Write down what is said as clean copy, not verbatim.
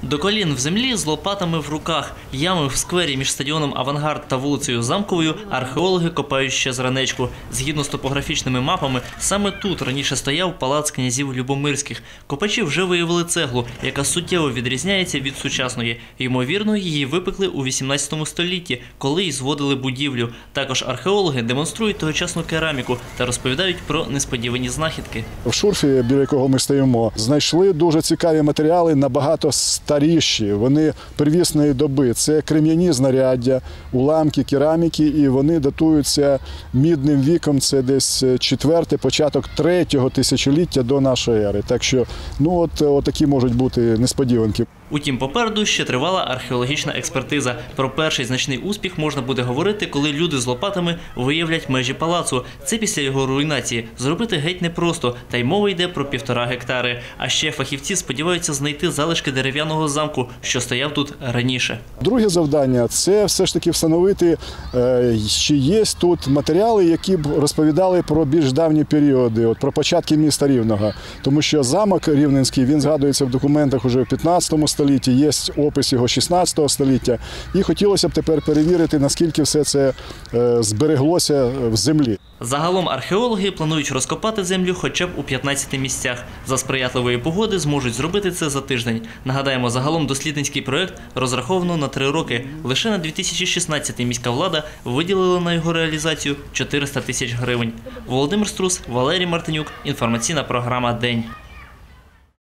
До колін в землі з лопатами в руках. Ями в сквері між стадіоном «Авангард» та вулицею Замковою археологи копають ще зранечку. Згідно з топографічними мапами, саме тут раніше стояв палац князів Любомирських. Копачі вже виявили цеглу, яка суттєво відрізняється від сучасної. Ймовірно, її випекли у 18 столітті, коли й зводили будівлю. Також археологи демонструють тогочасну кераміку та розповідають про несподівані знахідки. В шурфі, біля якого ми стоїмо, знайшли дуже цікаві матеріали, набагато старіші. Вони первісної доби. Це крем'яні знаряддя, уламки кераміки, і вони датуються мідним віком. Це десь 4-й, початок 3-го тисячоліття до нашої ери. Так що, от такі можуть бути несподіванки. Утім, попереду ще тривала археологічна експертиза. Про перший значний успіх можна буде говорити, коли люди з лопатами виявлять межі палацу. Це після його руйнації. Зробити геть непросто, та й мова йде про 1,5 гектари. А ще фахівці сподіваються знайти залишки дерев'яного замку, що стояв тут раніше. Друге завдання – це все ж таки встановити, чи є тут матеріали, які б розповідали про більш давні періоди, про початки міста Рівного. Тому що замок Рівненський, він згадується в документах уже в 15 столітті, є опис його 16 століття. І хотілося б тепер перевірити, наскільки все це збереглося в землі. Загалом археологи планують розкопати землю хоча б у 15 місцях. За сприятливої погоди зможуть зробити це за тиждень. Нагадаємо, загалом дослідницький проєкт розраховано на 3 роки. Лише на 2016-й міська влада виділила на його реалізацію 400 тисяч гривень. Володимир Струс, Валерій Мартинюк. Інформаційна програма «День».